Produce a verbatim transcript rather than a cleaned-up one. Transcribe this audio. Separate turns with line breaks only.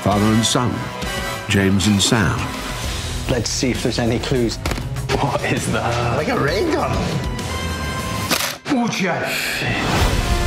Father and son, James and Sam.
Let's see if there's any clues. What is that?
Like a ray gun.
Oh, yeah.